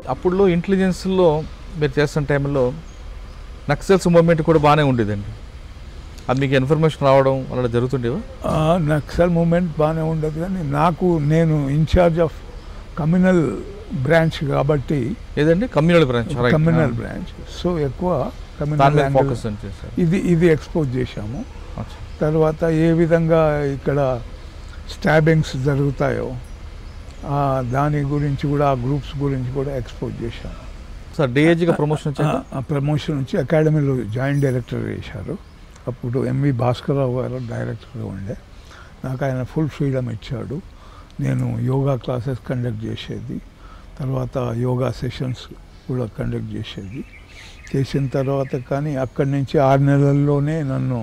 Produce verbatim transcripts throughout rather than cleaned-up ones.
అప్పుడులో ఇంటెలిజెన్స్లో మీరు చేస్తున్న టైంలో నక్సల్స్ మూవ్మెంట్ కూడా బాగానే ఉండేదండి. అది మీకు ఇన్ఫర్మేషన్ రావడం అలా జరుగుతుండేవా? నక్సల్ మూవ్మెంట్ బాగానే ఉండదు, కానీ నాకు నేను ఇన్ఛార్జ్ ఆఫ్ కమ్యూనల్ బ్రాంచ్ కాబట్టి. ఏదండి? Communal branch. Communal branch. So ఎక్కువ కమ్యూనల్ ఇది ఇది ఎక్స్పోజ్ చేశాము. తర్వాత ఏ విధంగా ఇక్కడ స్టాబింగ్స్ జరుగుతాయో దాని గురించి కూడా, ఆ గ్రూప్స్ గురించి కూడా ఎక్స్పోజ్ చేశాము. సార్ డిఐజీగా ప్రమోషన్ ప్రమోషన్ నుంచి అకాడమీలో జాయింట్ డైరెక్టర్ చేశారు. అప్పుడు ఎంవి భాస్కరరావు గారు డైరెక్టర్గా ఉండే. నాకు ఆయన ఫుల్ ఫ్రీడమ్ ఇచ్చాడు. నేను యోగా క్లాసెస్ కండక్ట్ చేసేది, తర్వాత యోగా సెషన్స్ కూడా కండక్ట్ చేసేది. చేసిన తర్వాత కానీ అక్కడి నుంచి ఆరు నెలల్లోనే నన్ను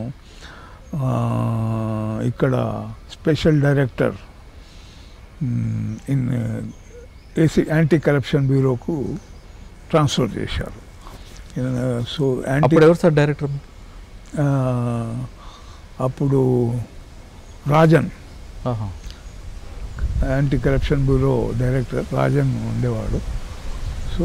ఇక్కడ special director in AC anti corruption బ్యూరోకు ట్రాన్స్ఫర్ చేశారు. సో యాంటీ ఎవరు సార్ డైరెక్టర్? అప్పుడు Rajan, anti corruption bureau director Rajan ఉండేవాడు. సో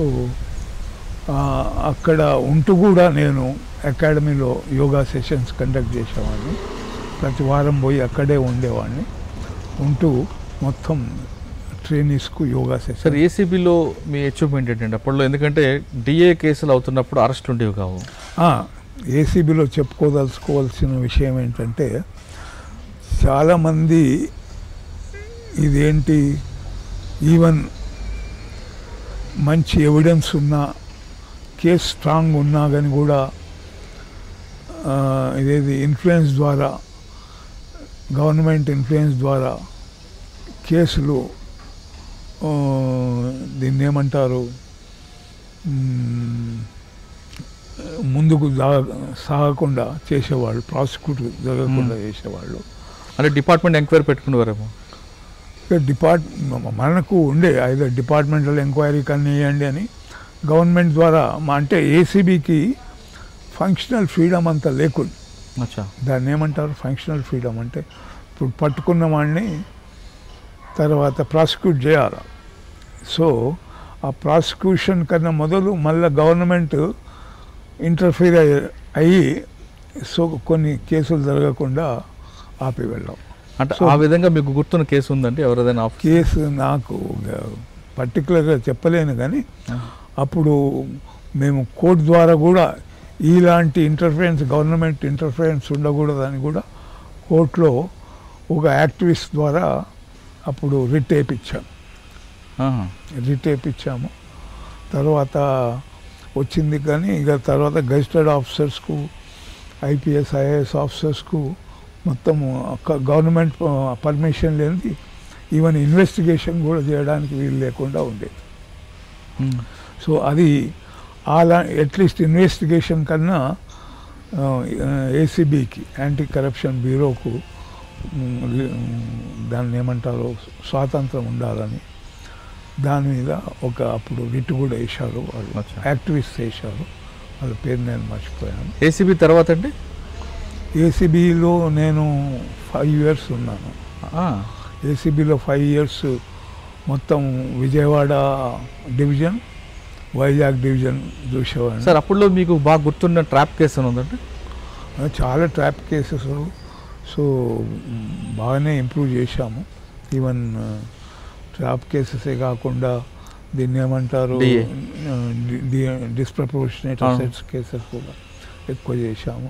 అక్కడ ఉంటూ కూడా నేను అకాడమీలో యోగా సెషన్స్ కండక్ట్ చేసేవాడిని. ప్రతి వారం పోయి అక్కడే ఉండేవాడిని. ఉంటూ మొత్తం ట్రైనీస్కు యోగా సెషన్. సార్ ఏసీబీలో మీ అచీవ్మెంట్ ఏంటంటే అప్పట్లో? ఎందుకంటే డిఏ కేసులు అవుతున్నప్పుడు అరెస్ట్ ఉండేవి కావు. ఏసీబీలో చెప్పుకోదలుచుకోవాల్సిన విషయం ఏంటంటే, చాలామంది ఇదేంటి ఈవెన్ మంచి ఎవిడెన్స్ ఉన్నా, కేసు స్ట్రాంగ్ ఉన్నా కానీ కూడా ఇదేది ఇన్ఫ్లుయెన్స్ ద్వారా, గవర్నమెంట్ ఇన్ఫ్లుయెన్స్ ద్వారా కేసులు దీన్ని ఏమంటారు ముందుకు సాగకుండా చేసేవాళ్ళు, ప్రాసిక్యూట్ జరగకుండా చేసేవాళ్ళు. అంటే డిపార్ట్మెంట్ ఎంక్వైరీ పెట్టుకునేవారేమో. డిపార్ట్ మనకు ఉండే ఐదో డిపార్ట్మెంటల్ ఎంక్వైరీ కానీ వేయండి అని గవర్నమెంట్ ద్వారా. అంటే ఏసీబీకి ఫంక్షనల్ ఫ్రీడమ్ అంతా లేకుండా. దాన్ని ఏమంటారు? ఫంక్షనల్ ఫ్రీడమ్ అంటే ఇప్పుడు పట్టుకున్న వాడిని తర్వాత ప్రాసిక్యూట్ చేయాలి. సో ఆ ప్రాసిక్యూషన్ కన్నా మొదలు మళ్ళీ గవర్నమెంట్ ఇంటర్ఫీర్ అయ్యి సో కొన్ని కేసులు జరగకుండా ఆపి వెళ్ళాం. అంటే ఆ విధంగా మీకు గుర్తున్న కేసు ఉందండి ఎవరిదైనా? కేసు నాకు పర్టికులర్గా చెప్పలేను, కానీ అప్పుడు మేము కోర్టు ద్వారా కూడా ఇలాంటి ఇంటర్ఫరెన్స్, గవర్నమెంట్ ఇంటర్ఫరెన్స్ ఉండకూడదని కూడా కోర్టులో ఒక యాక్టివిస్ట్ ద్వారా అప్పుడు రిట్ వేయించాము. రిట్ వేయించాము. తర్వాత వచ్చింది, కానీ ఇక తర్వాత గెజిటెడ్ ఆఫీసర్స్కు, ఐపీఎస్ ఐఏఎస్ ఆఫీసర్స్కు మొత్తం గవర్నమెంట్ పర్మిషన్ లేనిది ఈవెన్ ఇన్వెస్టిగేషన్ కూడా చేయడానికి వీలు లేకుండా ఉండేది. సో అది అలా అట్లీస్ట్ ఇన్వెస్టిగేషన్ కన్నా ఏసీబీకి, యాంటీ కరప్షన్ బ్యూరోకు దాన్ని ఏమంటారో స్వాతంత్రం ఉండాలని దాని మీద ఒక అప్పుడు రిట్ కూడా వేశారు వాళ్ళు, యాక్టివిస్ట్ వేశారు. వాళ్ళ పేరు నేను మర్చిపోయాను. ఏసీబీ తర్వాత అండి? ఏసీబీలో నేను ఫైవ్ ఇయర్స్ ఉన్నాను. ఏసీబీలో ఫైవ్ ఇయర్స్ మొత్తం విజయవాడ డివిజన్, వైజాగ్ డివిజన్ చూసేవాడిని. సార్ అప్పుడులో మీకు బాగా గుర్తున్న ట్రాప్ కేసు అని ఉందంటే? చాలా ట్రాప్ కేసెస్. సో బాగానే ఇంప్రూవ్ చేశాము. ఈవెన్ ట్రాప్ కేసెసే కాకుండా దీన్ని ఏమంటారు డిస్ప్రపోర్షనేట్ అసెట్స్ కేసెస్ కూడా ఎక్కువ చేశాము.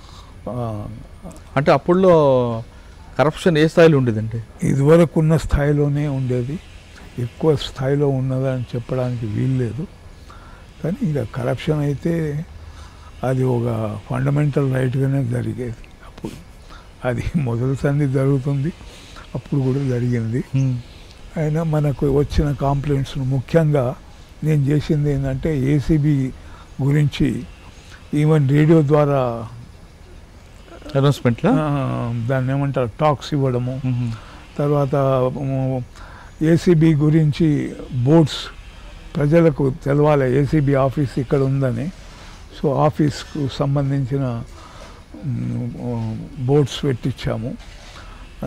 అంటే అప్పుడులో కరప్షన్ ఏ స్థాయిలో ఉండేదండి? ఇదివరకు ఉన్న స్థాయిలోనే ఉండేది. ఎక్కువ స్థాయిలో ఉన్నదని చెప్పడానికి వీల్లేదు. కానీ ఇక కరప్షన్ అయితే అది ఒక ఫండమెంటల్ రైట్గానే జరిగేది. అప్పుడు అది మొదటి సంది జరుగుతుంది, అప్పుడు కూడా జరిగింది. అయినా మనకు వచ్చిన కంప్లైంట్స్ ముఖ్యంగా నేను చేసింది ఏంటంటే ఏసీబీ గురించి ఈవెన్ రేడియో ద్వారా అనౌన్స్మెంట్లో దాన్ని ఏమంటారు టాక్స్ ఇవ్వడము. తర్వాత ఏసీబీ గురించి బోర్డ్స్ ప్రజలకు తెలవాలి, ఏసీబీ ఆఫీస్ ఇక్కడ ఉందని. సో ఆఫీస్కు సంబంధించిన బోర్డ్స్ పెట్టించాము.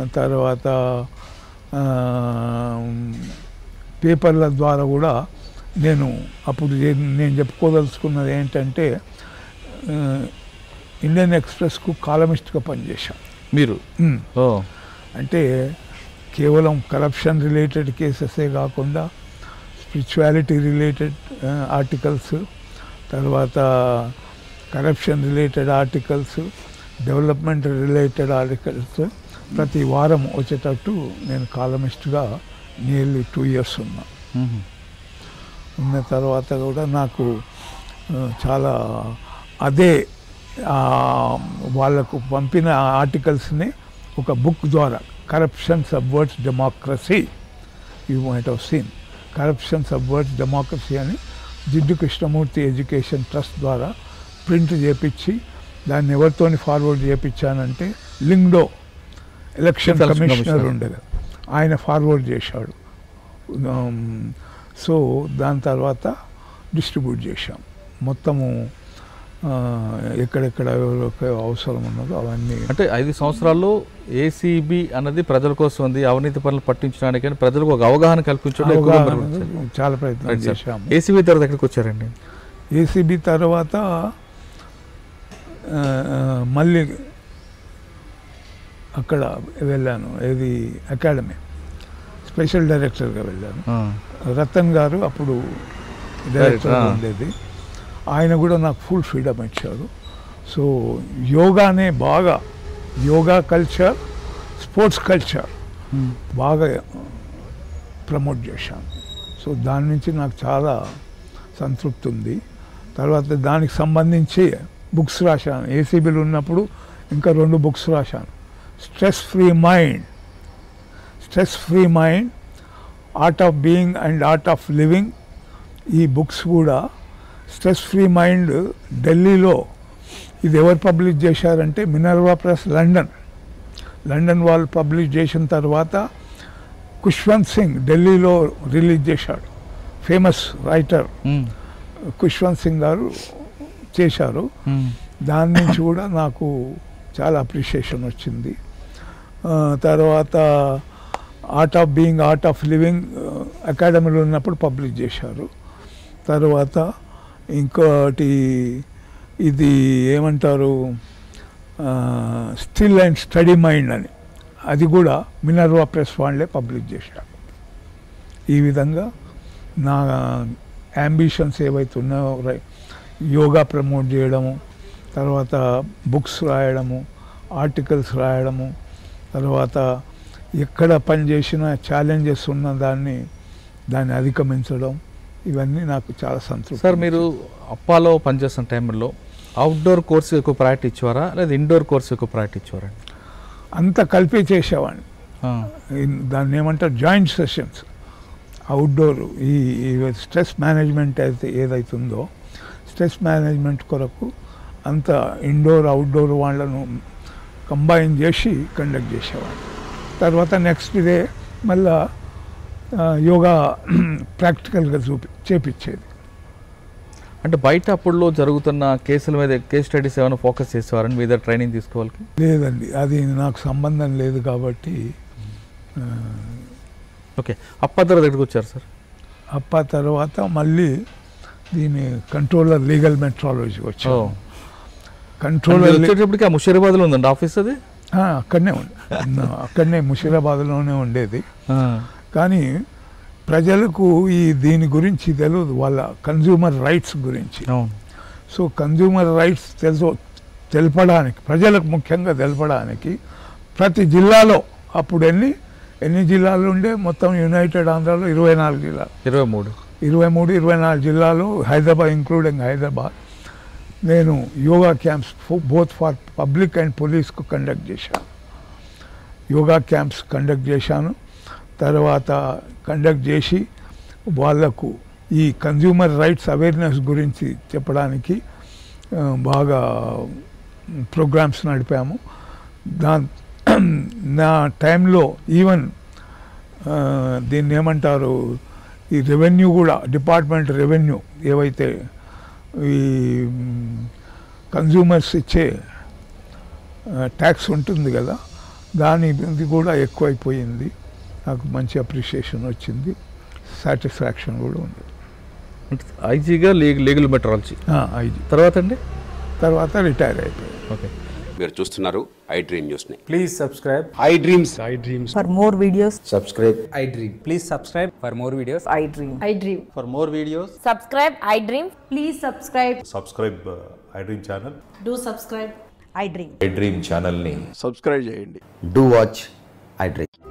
తర్వాత పేపర్ల ద్వారా కూడా నేను అప్పుడు ఏ- నేను చెప్పుకోదలుచుకున్నది ఏంటంటే ఆ, ఇండియన్ ఎక్స్ప్రెస్కు కాలమిస్ట్గా పనిచేశాను. మీరు ఉమ్. ఓ అంటే కేవలం కరప్షన్ రిలేటెడ్ కేసెసే కాకుండా స్పిరిచువాలిటీ రిలేటెడ్ ఆర్టికల్స్, తర్వాత corruption related articles, development related articles ప్రతి వారం వచ్చేటట్టు నేను కాలమిస్ట్గా నియర్లీ టూ ఇయర్స్ ఉన్నా. మ్మ్. ఉన్న తర్వాత కూడా నాకు ఆ, చాలా అదే ఆ, వాళ్ళకు పంపిన ఆర్టికల్స్ని ఒక బుక్ ద్వారా corruption subverts democracy, you might have seen corruption subverts democracy అని జిడ్డు కృష్ణమూర్తి ఎడ్యుకేషన్ ట్రస్ట్ ద్వారా ప్రింట్ చేపించి దాన్ని ఎవరితోని ఫార్వర్డ్ చేయించానంటే Lyngdoh election Election commissioner commissioner. ఉండేది, ఆయన ఫార్వర్డ్ చేశాడు. సో దాని తర్వాత డిస్ట్రిబ్యూట్ చేశాం మొత్తము ఆ, ఎక్కడెక్కడ ఎవరికి అవసరం ఉన్నదో అవన్నీ. అంటే ఐదు సంవత్సరాల్లో ఏసీబీ అన్నది ప్రజల కోసం ఉంది, అవినీతి పనులు పట్టించడానికి అని ప్రజలకు ఒక అవగాహన కల్పించడం ఎక్కువగా అవగాహన మెరుగుపరిచారు. చాలా ప్రయత్నం Right, sir. చేశాము. ఏసీబీ తర్వాత ఎక్కడికి వచ్చారండి? ఏసీబీ తర్వాత ఆ, ఆ, మళ్ళీ అక్కడ వెళ్ళాను, ఏది అకాడమీ స్పెషల్ డైరెక్టర్గా వెళ్ళాను. ఆ, రతన్ గారు అప్పుడు డైరెక్టర్ ah. ఉండేది, ఆయన కూడా నాకు ఫుల్ ఫ్రీడమ్ ఇచ్చారు. సో యోగానే బాగా, yoga culture, sports culture hmm. బాగా ప్రమోట్ చేశాను. సో దాని నుంచి నాకు చాలా సంతృప్తి ఉంది. తర్వాత దానికి సంబంధించి బుక్స్ రాశాను. ఏసీబీలో ఉన్నప్పుడు ఇంకా రెండు బుక్స్ రాశాను. Stress free mind, stress free mind, art of being and art of living. ఈ బుక్స్ కూడా స్ట్రెస్ ఫ్రీ మైండ్ ఢిల్లీలో ఇది ఎవరు పబ్లిష్ చేశారంటే మినర్వా ప్రెస్ లండన్. లండన్ వాళ్ళు పబ్లిష్ చేసిన తర్వాత ఖుష్వంత్ సింగ్ ఢిల్లీలో రిలీజ్ చేశాడు. Famous writer hmm. Khushwant Singh గారు చేశారు. మ్మ్. దాని నుంచి కూడా నాకు చాలా అప్రిషియేషన్ వచ్చింది. ఆ, తర్వాత art of being art of living అకాడమీలో ఉన్నప్పుడు పబ్లిష్ చేశారు. తర్వాత ఇంకోటి ఇది ఏమంటారు స్టిల్ అండ్ స్టడీ మైండ్ అని, అది కూడా మినర్వా ప్రెస్ వాళ్ళే పబ్లిష్ చేశారు. ఈ విధంగా నా అంబిషన్స్ ఏవైతే ఉన్నాయో రై- యోగా ప్రమోట్ చేయడము, తర్వాత బుక్స్ రాయడము, ఆర్టికల్స్ రాయడము, తర్వాత ఎక్కడ పనిచేసిన ఛాలెంజెస్ ఉన్న దాన్ని దాన్ని అధిగమించడం, ఇవన్నీ నాకు చాలా సంతృప్తి. సార్ మీరు అప్పాలో పనిచేస్తున్న టైంలో అవుట్డోర్ కోర్సు ఎక్కువ ప్రయారిటీ ఇచ్చేవారా లేదా ఇండోర్ కోర్సు ఎక్కువ ప్రయారిటీ ఇచ్చేవారా? అంతా కలిపి చేసేవాడిని. ఇన్- దాన్ని ఏమంటారు జాయింట్ సెషన్స్. అవుట్డోర్ ఈ ఈ స్ట్రెస్ మేనేజ్మెంట్ అయితే ఏదైతుందో స్ట్రెస్ మేనేజ్మెంట్ కొరకు అంత ఇండోర్ అవుట్డోర్ వాళ్ళను కంబైన్ చేసి కండక్ట్ చేసేవాడిని. తర్వాత నెక్స్ట్ డే మళ్ళా ఆ, యోగా ప్రాక్టికల్గా చూపి చేపించేది. అంటే బయట అప్పుడులో జరుగుతున్న కేసుల మీద కేస్ స్టడీస్ ఏమైనా ఫోకస్ చేసేవారని మీద ట్రైనింగ్ తీసుకోవాలి? లేదండి, అది నాకు సంబంధం లేదు కాబట్టి. ఆ, ఓకే, అప్పా తర్వాత ఎక్కడికి వచ్చారు సార్? అప్ప తర్వాత మళ్ళీ దీని కంట్రోలర్ లీగల్ మెట్రాలజీ ఓ వచ్చాను. మీరు కంట్రోలర్ వచ్చేటప్పటికి ఆ ముషీరాబాద్లో ఉందండి ఆఫీస్ అది? ఆ, అక్కడనే ఉంది, అక్కడనే ముషీరాబాద్లోనే ఉండేది. ఆ, కానీ ప్రజలకు ఈ దీని గురించి తెలియదు, వాళ్ళ కన్జ్యూమర్ రైట్స్ గురించి. అవును. సో కన్జ్యూమర్ రైట్స్ తెలుసు తెలపడానికి, ప్రజలకు ముఖ్యంగా తెలపడానికి ప్రతి జిల్లాలో అప్పుడు ఎన్ని ఎన్ని జిల్లాలు ఉండే మొత్తం యునైటెడ్ ఆంధ్రాలో ఇరవై నాలుగు జిల్లాలు ఇరవై మూడు ఇరవై మూడు ఇరవై నాలుగు జిల్లాలు, హైదరాబాద్ ఇంక్లూడింగ్ హైదరాబాద్, నేను yoga camps both for public and పోలీస్కు కండక్ట్ చేశాను. యోగా క్యాంప్స్ కండక్ట్ చేశాను. తర్వాత కండక్ట్ చేసి వాళ్లకు ఈ కన్జ్యూమర్ రైట్స్ అవేర్నెస్ గురించి చెప్పడానికి ఆ, బాగా ప్రోగ్రామ్స్ నడిపాము. దా నా టైంలో ఈవెన్ ఆ, దీన్ని ఏమంటారు ఈ రెవెన్యూ కూడా, డిపార్ట్మెంట్ రెవెన్యూ ఏవైతే ఈ కన్జ్యూమర్స్ ఇచ్చే ట్యాక్స్ ఉంటుంది కదా, దాని ఇది కూడా ఎక్కువైపోయింది. నాకు మంచి అప్రిషియేషన్ వచ్చింది, సాటిస్ఫాక్షన్ కూడా ఉంది. ఐజీగా లీగల్ మెట్రాలజీ ఐజీ తర్వాత అండి తర్వాత రిటైర్ అయిపోయారు. ఓకే. మీరు చూస్తున్నారు ఐ డ్రీమ్ న్యూస్ ని. Please subscribe I dreams I Dreams. For more videos, subscribe I Dream. Please subscribe for more videos. I dream. I dream. For more videos, Subscribe, I dream. Please subscribe. Subscribe I dream channel. Do subscribe. I dream. I dream ఛానల్ని subscribe చేయండి. Do watch I dream.